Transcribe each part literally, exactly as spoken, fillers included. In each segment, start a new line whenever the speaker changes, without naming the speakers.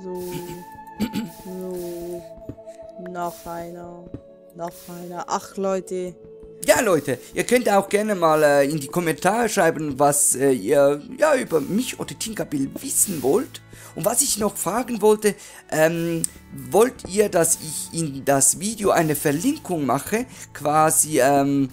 So. So. Noch einer. Noch einer. Ach, Leute.
Ja, Leute, ihr könnt auch gerne mal äh, in die Kommentare schreiben, was äh, ihr ja über mich oder Tinkerbell wissen wollt. Und was ich noch fragen wollte, ähm, wollt ihr, dass ich in das Video eine Verlinkung mache, quasi, ähm,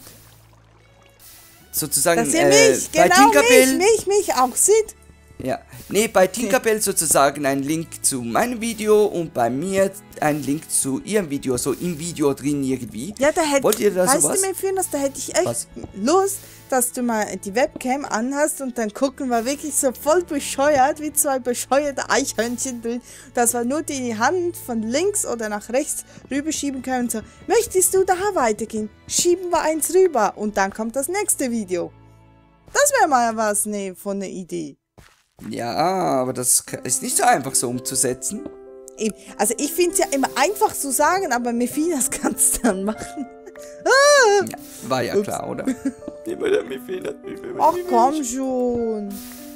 sozusagen,
dass ihr
äh,
mich,
bei
genau
Tinkerbell,
mich, mich, mich auch seht.
ja, nee, bei Tinkerbell sozusagen ein Link zu meinem Video und bei mir ein Link zu ihrem Video, so im Video drin irgendwie.
Ja, da hätte,
wollt ihr da
weißt
sowas?
du mir führen, dass da hätte ich echt
Was?
Lust, dass du mal die Webcam anhast und dann gucken wir wirklich so voll bescheuert, wie zwei bescheuerte Eichhörnchen drin, dass wir nur die Hand von links oder nach rechts rüberschieben können und so, möchtest du da weitergehen? Schieben wir eins rüber und dann kommt das nächste Video. Das wäre mal was, ne, von der Idee.
Ja, aber das ist nicht so einfach so umzusetzen.
Eben. Also ich finde es ja immer einfach zu sagen, aber Mephinas kann es dann machen. Ah!
Ja, war ja
Ups.
klar, oder? Immer der Mephinas.
Ach komm schon.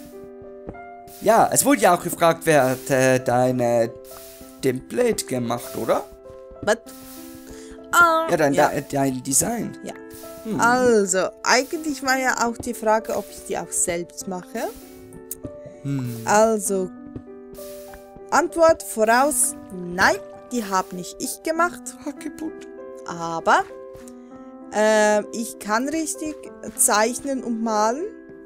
Ja, es wurde ja auch gefragt, wer hat äh, deine Template gemacht, oder?
Was? Ah,
Ja, dein,
ja.
De dein Design.
Ja. Also, eigentlich war ja auch die Frage, ob ich die auch selbst mache.
Hm.
Also, Antwort voraus, nein, die habe nicht ich gemacht.
Hackeput.
Aber äh, ich kann richtig zeichnen und malen,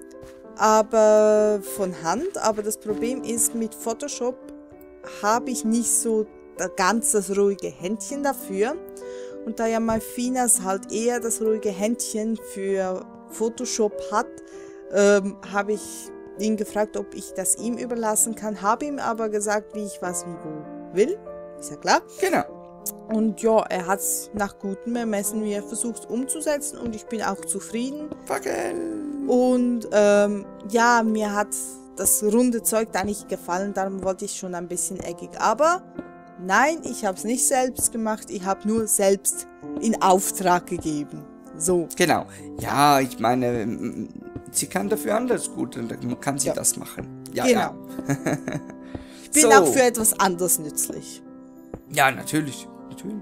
aber von Hand. Aber das Problem ist, mit Photoshop habe ich nicht so ganz das ruhige Händchen dafür. Und da ja Malfinas halt eher das ruhige Händchen für Photoshop hat, ähm, habe ich ihn gefragt, ob ich das ihm überlassen kann. Habe ihm aber gesagt, wie ich was wie wo will. Ist ja klar.
Genau.
Und ja, er hat es nach gutem Ermessen wie er versucht umzusetzen und ich bin auch zufrieden.
Fackel.
Und ähm, ja, mir hat das runde Zeug da nicht gefallen, darum wollte ich schon ein bisschen eckig. Aber nein, ich habe es nicht selbst gemacht, ich habe nur selbst in Auftrag gegeben. So.
Genau. Ja, ich meine, m- sie kann dafür anders gut und dann kann sie
Ja.
das machen. Ja,
Genau.
ja.
Ich bin
So.
auch für etwas anderes nützlich.
Ja, natürlich. Natürlich.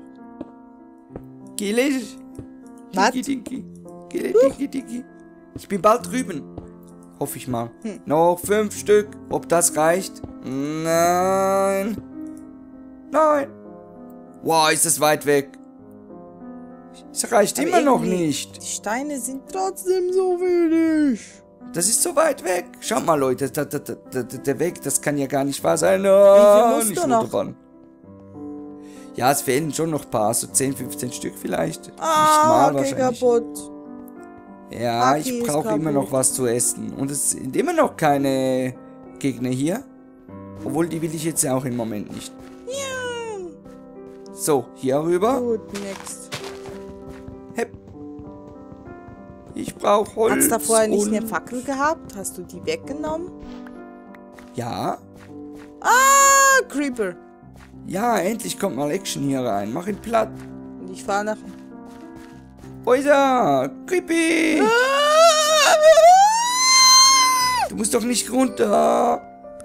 Gele.
Was?
Dinki, dinki. Gele, dinki, dinki. Ich bin bald drüben. Hoffe ich mal.
Hm.
Noch fünf Stück. Ob das reicht? Nein. Nein. Wow, ist das weit weg. Es reicht
Aber
immer noch
irgendwie,
nicht.
Die Steine sind trotzdem so wenig.
Das ist so weit weg. Schaut mal, Leute. Der, der, der, der Weg, das kann ja gar nicht wahr sein. Oh,
musst
nicht
du noch?
runterfahren. Ja, es fehlen schon noch ein paar. So zehn, fünfzehn Stück vielleicht.
Ah,
nicht mal
okay,
wahrscheinlich.
kaputt.
Ja,
Aki
ich
ist
brauche immer
kaputt.
noch was zu essen. Und es sind immer noch keine Gegner hier. Obwohl, die will ich jetzt ja auch im Moment nicht.
Ja.
So, hier rüber.
Gut, next.
Hepp. Ich brauche Holz.
Hat es da vorher nicht
und-
eine Fackel gehabt? Hast du die weggenommen?
Ja.
Ah, Creeper.
Ja, endlich kommt mal Action hier rein. Mach ihn platt.
Und ich fahre nach...
Wo ist er? Creepy! Du musst doch nicht runter.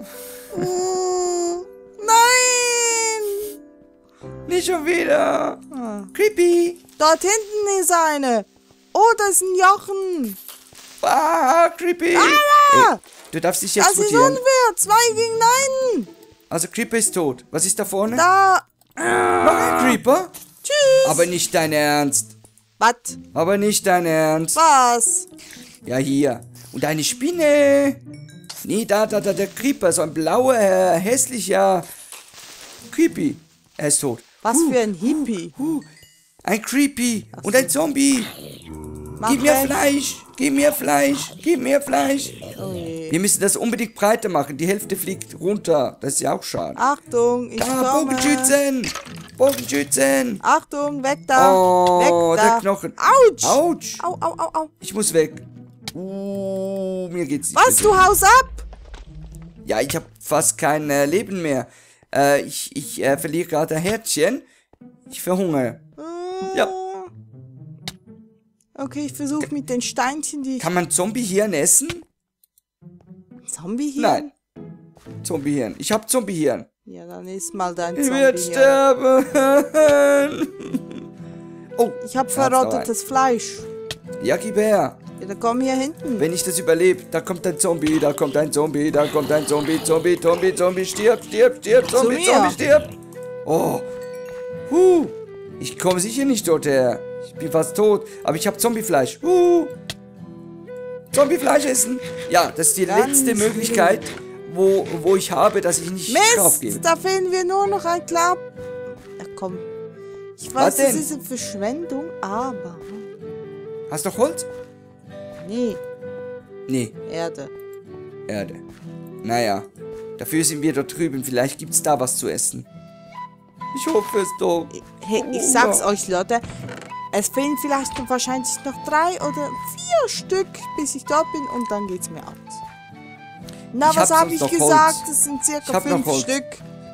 Oh, nein!
Nicht schon wieder.
Ah.
Creepy!
Dort hinten ist eine. Oh, da ist ein Jochen.
Ah, Creepy!
Ah!
Ey, du darfst dich jetzt
Das ist
mutieren.
unfair. Zwei gegen einen.
Also Creeper ist tot. Was ist da vorne?
Da.
Noch ein Creeper?
Tschüss.
Aber nicht dein Ernst.
Was?
Aber nicht dein Ernst.
Was?
Ja, hier. Und eine Spinne. Nee, da, da, da, der Creeper. So ein blauer, äh, hässlicher Creepy. Er ist tot.
Was für ein Hippie.
Huh, ein Creepy. Und ein Zombie.
Mach
Gib mir
weg.
Fleisch. Gib mir Fleisch. Gib mir Fleisch.
Oh je.
Wir müssen das unbedingt breiter machen. Die Hälfte fliegt runter. Das ist ja auch schade.
Achtung, ich
Da,
komme.
Bogenschützen. Bogenschützen.
Achtung, weg da.
Oh,
weg da.
der Knochen.
Autsch.
Autsch.
Au, au, au, au.
Ich muss weg. Uh, mir geht's nicht
Was,
mehr
du haust ab?
Ja, ich habe fast kein äh, Leben mehr. Äh, ich ich äh, verliere gerade ein Herzchen. Ich verhungere. Ja.
Okay, ich versuche mit den Steinchen, die ich...
Kann man Zombiehirn essen?
Zombie hier?
Nein. Zombiehirn. Ich habe Zombiehirn.
Ja, dann ist mal dein
Ich
Zombie
werde
hier.
sterben. Oh,
Ich habe
da hat's noch
verrottetes Fleisch.
einen. Ja, gib her.
Ja, dann komm hier hinten.
Wenn ich das überlebe, da kommt ein Zombie, da kommt ein Zombie, da kommt ein Zombie, Zombie, Zombie, Zombie, stirb, stirb, stirb, Zombie,
mir.
Zombie, stirb. Oh. Huh. Ich komme sicher nicht dort her. Ich bin fast tot, aber ich habe Zombiefleisch. Huh. Zombiefleisch essen. Ja, das ist die
Ganz
letzte Möglichkeit, wo, wo ich habe, dass ich nicht draufgehe.
Mist, da fehlen wir nur noch ein Klapp. Ja, komm. Ich weiß,
Was
das
denn?
ist eine Verschwendung, aber...
Hast du noch Holz?
Nee,
Nee,
Erde.
Erde. Naja, dafür sind wir dort drüben. Vielleicht gibt's da was zu essen. Ich hoffe es doch.
Hey, ich
Oh,
sag's
ja.
euch, Leute. Es fehlen vielleicht noch wahrscheinlich noch drei oder vier Stück, bis ich dort bin und dann geht's mir aus. Na,
Ich
was
hab
habe
sonst
ich
noch
gesagt?
Holz.
Das sind
Ich
circa
hab noch
fünf
Holz.
Stück.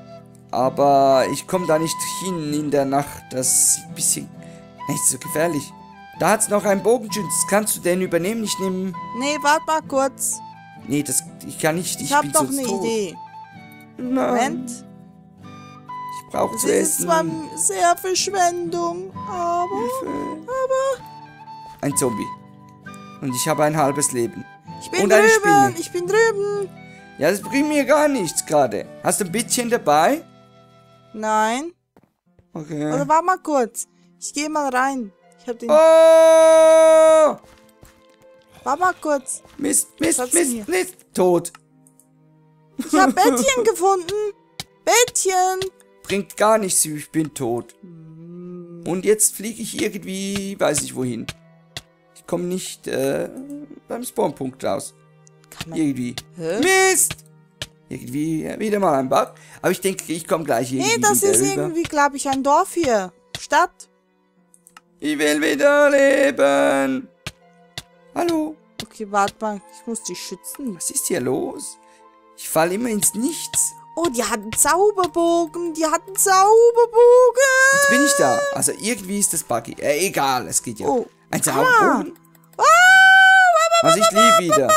Aber ich komme da nicht hin in der Nacht. Das ist ein bisschen nicht so gefährlich. Da hat's noch einen Bogenschütz. Kannst du den übernehmen? Ich nehme...
Nee, warte mal kurz.
Nee, das... Ich kann nicht. Ich,
Ich, hab
bin
doch
sonst
eine
tot.
Idee.
Nein,
Moment.
ich brauche
Das
zu
ist
essen.
zwar sehr Verschwendung, aber... aber...
Ein Zombie. Und ich habe ein halbes Leben.
Ich bin
Und eine
drüben,
Spinne.
ich bin drüben.
Ja, das bringt mir gar nichts gerade. Hast du ein bisschen dabei?
Nein.
Okay.
Oder warte mal kurz. Ich gehe mal rein. Ich hab den...
Oh!
Warte mal kurz.
Mist, Mist,
Was
Mist,
denn hier?
Mist. Tot.
Ich hab Bettchen gefunden. Bettchen.
Bringt gar nichts, ich bin tot. Und jetzt fliege ich irgendwie, weiß ich wohin. Ich komme nicht äh, beim Spawnpunkt raus.
Kann man...
Irgendwie.
Hä?
Mist! Irgendwie äh, wieder mal ein Bug. Aber ich denke, ich komme gleich irgendwie
Nee, das
wieder
ist
rüber.
irgendwie, glaube ich, ein Dorf hier. Stadt.
Ich will wieder leben. Hallo?
Okay, warte mal. Ich muss dich schützen.
Was ist hier los? Ich falle immer ins Nichts.
Oh, die hatten Zauberbogen. Die hatten Zauberbogen.
Jetzt bin ich da. Also irgendwie ist das buggy. Äh, egal, es geht ja.
Oh.
Ein Zauberbogen?
Ah.
Also ich liebe wieder.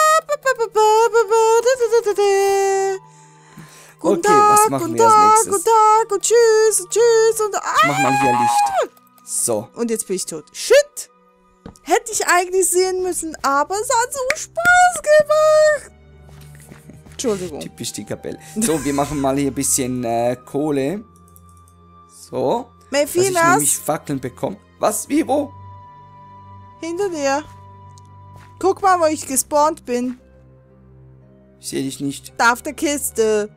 Guten
Okay,
Tag,
was machen
guten
wir als
Tag,
nächstes?
guten Tag und tschüss und tschüss und
Ich mach mal hier Licht. So.
Und jetzt bin ich tot. Shit! Hätte ich eigentlich sehen müssen, aber es hat so Spaß gemacht. Entschuldigung.
Typisch die Kapelle. So, wir machen mal hier ein bisschen äh, Kohle. So. Dass ich nämlich
Mephinas,
Fackeln bekomme. Was? Wie? Wo?
hinter dir. Guck mal, wo ich gespawnt bin.
Ich sehe dich nicht.
Da auf der Kiste.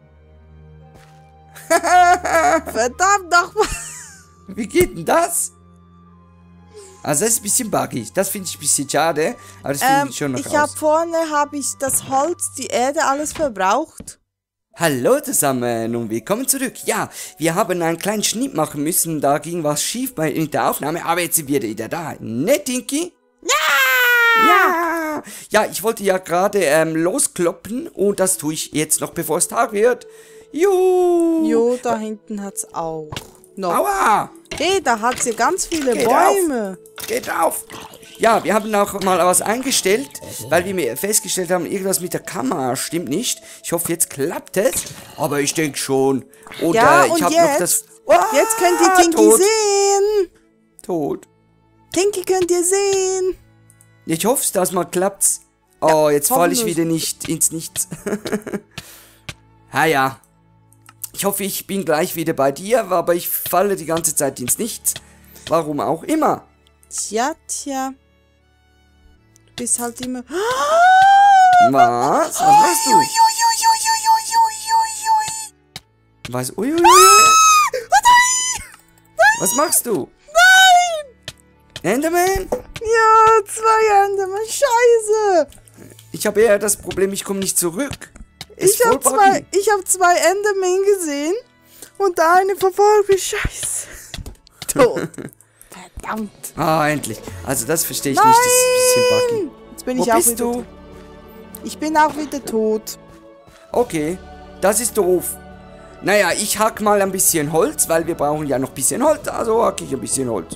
Verdammt nochmal.
Wie geht denn das? Also das ist ein bisschen buggy. Das finde ich ein bisschen schade. Aber das finde
Ähm,
ich schon noch
ich habe
raus.
vorne habe ich das Holz, die Erde, alles verbraucht.
Hallo zusammen und willkommen zurück. Ja, wir haben einen kleinen Schnitt machen müssen. Da ging was schief bei in der Aufnahme. Aber jetzt sind wir wieder da. Ne, Tinky?
Ja!
Ja! Ja, ich wollte ja gerade ähm, loskloppen. Und das tue ich jetzt noch, bevor es Tag wird. Juhu!
Jo, da hinten hat's auch noch.
Aua!
Hey, da hat's hier ganz viele
Geht
Bäume.
Geht auf! Ja, wir haben auch mal was eingestellt, weil wir mir festgestellt haben, irgendwas mit der Kamera stimmt nicht. Ich hoffe, jetzt klappt es. Aber ich denke schon. Und
Ja,
äh, ich
und
habe
jetzt,
noch das...
jetzt könnt ihr
Ah,
Tinky
tot.
sehen.
Tot.
Tinky könnt ihr sehen.
Ich hoffe, dass mal klappt's. Oh, jetzt falle ich
hoffentlich.
wieder nicht ins Nichts. Ha ja. Ich hoffe, ich bin gleich wieder bei dir, aber ich falle die ganze Zeit ins Nichts. Warum auch immer.
Tja, tja. Du bist halt immer...
Was? Was machst du? Was? Uiuiui. Was machst du? Nein! Enderman?
Ja, zwei Enderman. Scheiße.
Ich habe eher das Problem, ich komme nicht zurück. Ist
Ich
voll
habe
buggy.
zwei, ich hab zwei Endermen gesehen. Und der eine verfolgt mich. Scheiße. Tot. Verdammt.
Ah, endlich. Also das verstehe ich nicht. Das ist ein bisschen buggy.
Jetzt bin
Wo
ich auch
bist
wieder
du?
tot. Ich bin auch wieder tot.
Okay, das ist doof. Naja, ich hack mal ein bisschen Holz, weil wir brauchen ja noch ein bisschen Holz. Also hack ich ein bisschen Holz.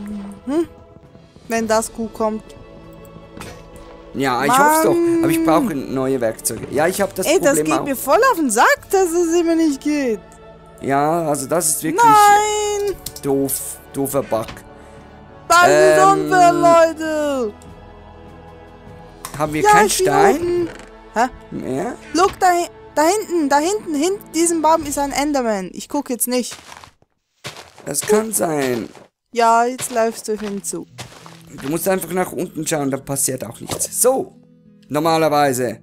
Wenn das gut kommt.
Ja, ich
Mann.
hoffe doch. Aber ich brauche neue Werkzeuge. Ja, ich habe das
Ey, das
Problem
geht
auch.
mir voll auf den Sack, dass es immer nicht geht.
Ja, also das ist wirklich
Nein!
doof. Doofer Bug.
Das
Ähm,
ist unfair, Leute!
Haben wir
Ja,
keinen
ich bin
Stein
unten. Hä?
mehr?
Look, da, hi- da hinten, da hinten, hinter diesem Baum ist ein Enderman. Ich gucke jetzt nicht.
Das kann sein.
Ja, jetzt läufst du hinzu.
Du musst einfach nach unten schauen, dann passiert auch nichts. So, normalerweise.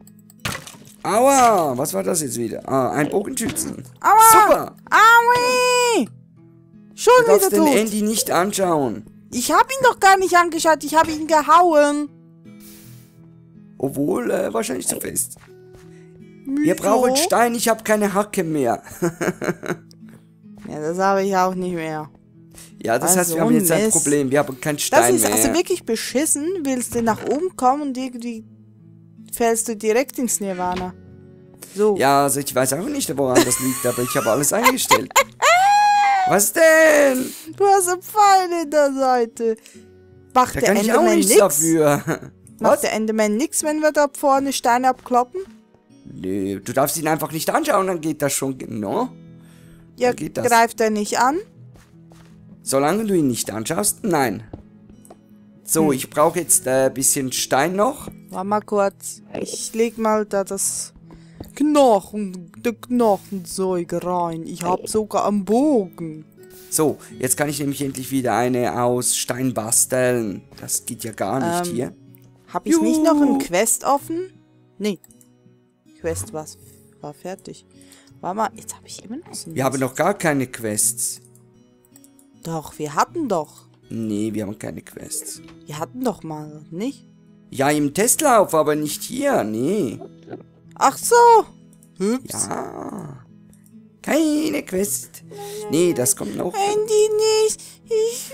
Aua, was war das jetzt wieder? Ah, ein Bogenschützen.
Aua!
Super.
Aui! Schon
Du darfst
wieder
den
tot.
Andy nicht anschauen.
Ich habe ihn doch gar nicht angeschaut, ich habe ihn gehauen.
Obwohl, äh, wahrscheinlich zu fest.
Wieso?
Wir brauchen Stein, ich habe keine Hacke mehr.
Ja, das habe ich auch nicht mehr.
Ja, das
Also
heißt, wir haben jetzt ein
Mist.
Problem. Wir haben keinen
Das
Stein
ist
mehr.
also wirklich beschissen. Willst du nach oben kommen und irgendwie fällst du direkt ins Nirvana. So.
Ja, also ich weiß auch nicht, woran das liegt, aber ich habe alles eingestellt. Was denn?
Du hast einen Pfeil in der Seite. Macht
Da
der
kann ich auch
Enderman
nichts
nix?
dafür.
Macht
Was?
der Enderman nix, wenn wir da vorne Steine abkloppen?
Nö, du darfst ihn einfach nicht anschauen, dann geht das schon genau.
Ja,
geht das?
greift er nicht an?
Solange du ihn nicht anschaust, nein. So,
Hm.
ich brauche jetzt ein äh, bisschen Stein noch.
Warte mal kurz. Ich leg mal da das Knochen, der Knochenzeug rein. Ich hab sogar einen Bogen.
So, jetzt kann ich nämlich endlich wieder eine aus Stein basteln. Das geht ja gar nicht
Ähm,
hier.
Hab ich
Juhu.
nicht noch einen Quest offen? Nee. Quest was war fertig. Warte mal, jetzt habe ich immer noch so
Wir haben noch gar keine Quests.
Doch, wir hatten doch.
Nee, wir haben keine Quests.
Wir hatten doch mal, nicht?
Ja, im Testlauf, aber nicht hier, nee.
Ach so. Ups.
Ja. Keine Quest. Nee, das kommt noch.
Andy nicht. Ich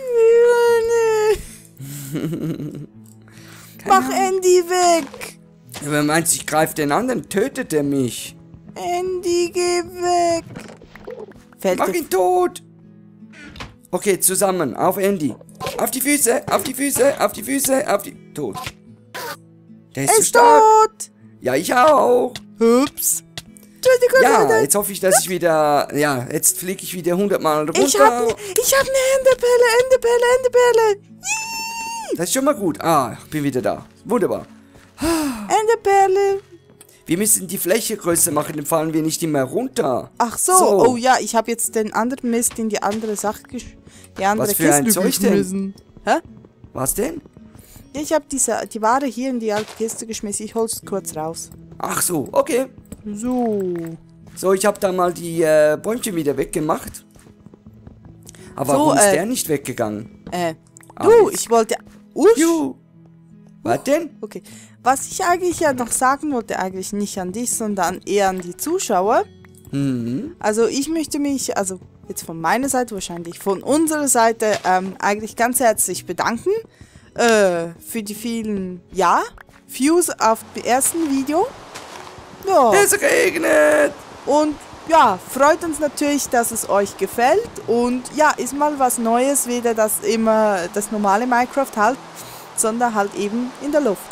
will nicht. Mach Andy weg.
Wenn meinst du, ich greife den an, dann tötet er mich.
Andy, geh weg. Fällt
Mach
dir-
ihn tot. Okay, zusammen. Auf Andy. Auf die Füße, auf die Füße, auf die Füße, auf die... Tot. Der ist
Er
zu
ist
stark.
tot.
Ja, ich auch.
Ups. Entschuldigung,
Ja,
Leute.
jetzt hoffe ich, dass ich wieder... Ja, jetzt fliege ich wieder hundertmal runter.
Ich hab, ne, ich hab eine Enderperle, Enderperle, Enderperle.
Das ist schon mal gut. Ah, ich bin wieder da. Wunderbar.
Enderperle.
Wir müssen die Fläche größer machen, dann fallen wir nicht immer runter.
Ach so.
So.
Oh ja, ich habe jetzt den anderen Mist in die andere Sache gesch... Die andere
Was für ein
Kiste
Zeug denn?
geschmissen. Hä?
Was denn?
Ja, ich habe diese die Ware hier in die alte Kiste geschmissen. Ich hol's kurz raus.
Ach so, okay.
So.
So, ich habe da mal die äh, Bäumchen wieder weggemacht. Aber
So,
warum ist
äh,
der nicht weggegangen?
Äh.
Ah,
Du,
jetzt.
ich wollte... Usch.
Juhu. Was denn?
Okay. Was ich eigentlich ja noch sagen wollte, eigentlich nicht an dich, sondern eher an die Zuschauer.
Mhm.
Also ich möchte mich, also jetzt von meiner Seite, wahrscheinlich von unserer Seite, ähm, eigentlich ganz herzlich bedanken äh, für die vielen, ja, Views auf dem ersten Video. Ja.
Es regnet.
Und ja, freut uns natürlich, dass es euch gefällt. Und ja, ist mal was Neues, weder das immer das normale Minecraft halt, sondern halt eben in der Luft.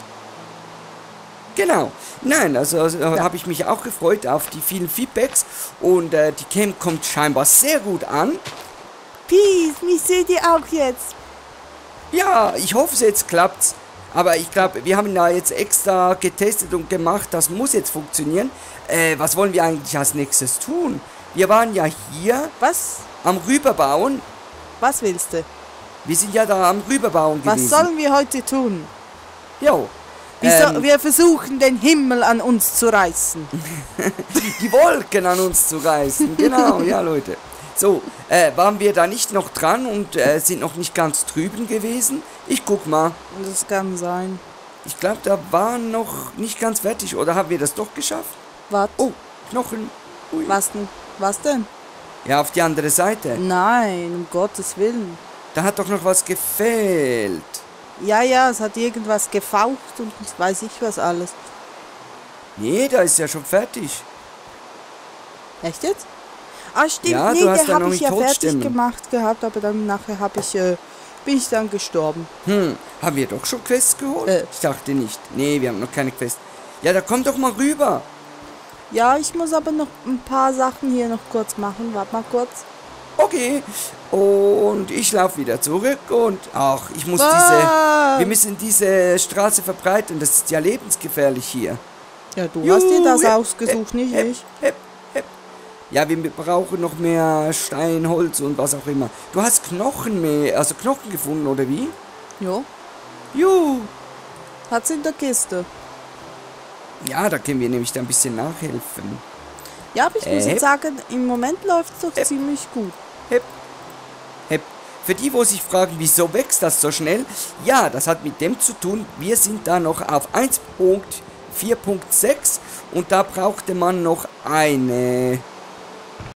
Genau. Nein, also, also habe ich mich auch gefreut auf die vielen Feedbacks. Und äh, die Cam kommt scheinbar sehr gut an.
Peace, mich seht ihr auch jetzt.
Ja, ich hoffe, es jetzt klappt's. Aber ich glaube, wir haben da jetzt extra getestet und gemacht. Das muss jetzt funktionieren. Äh, was wollen wir eigentlich als nächstes tun? Wir waren ja hier
Was?
am Rüberbauen.
Was willst du?
Wir sind ja da am Rüberbauen
Was
gewesen.
sollen wir heute tun?
Jo.
Wir, so,
Ähm,
wir versuchen, den Himmel an uns zu reißen.
die Wolken an uns zu reißen. Genau, ja, Leute. So, äh, waren wir da nicht noch dran und äh, sind noch nicht ganz drüben gewesen? Ich guck mal.
Das kann sein.
Ich glaube, da waren noch nicht ganz fertig. Oder haben wir das doch geschafft?
Was?
Oh, Knochen. Ui.
Was denn? Was denn?
Ja, auf die andere Seite.
Nein, um Gottes Willen.
Da hat doch noch was gefehlt.
Ja, ja, es hat irgendwas gefaucht und weiß ich was alles.
Nee, da ist ja schon fertig.
Echt jetzt? Ah, stimmt,
Ja,
nee,
du hast
der
da
habe
noch
ich
nicht
ja fertig
Todstimmen.
gemacht gehabt, aber dann nachher habe ich, äh, bin ich dann gestorben.
Hm, haben wir doch schon Quests geholt?
Äh.
Ich dachte nicht. Nee, wir haben noch keine Quest. Ja, da komm doch mal rüber.
Ja, ich muss aber noch ein paar Sachen hier noch kurz machen. Warte mal kurz.
Okay. Und ich laufe wieder zurück und ach, ich muss
Ah.
diese... Wir müssen diese Straße verbreiten. Das ist ja lebensgefährlich hier.
Ja, du hast dir das
Juhu,
ausgesucht, nicht
Hep,
ich.
hep, hep. Ja, wir brauchen noch mehr Stein, Holz und was auch immer. Du hast Knochen mehr, also Knochen gefunden, oder wie?
Jo,
Juhu.
hat's in der Kiste.
Ja, da können wir nämlich da ein bisschen nachhelfen.
Ja, aber ich muss
Äh.
jetzt sagen, im Moment läuft's doch
Äh.
ziemlich gut.
Hep. Hep. Für die, wo sich fragen, wieso wächst das so schnell? Ja, das hat mit dem zu tun, wir sind da noch auf eins Punkt vier Punkt sechs und da brauchte man noch eine